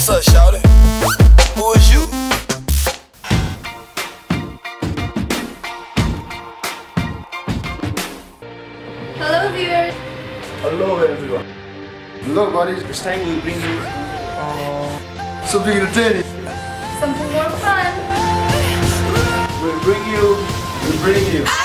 What's up, shawty? Who is you? Hello viewers. Hello everyone. Hello buddies. This time we'll bring you something entertaining. Something more fun. We'll bring you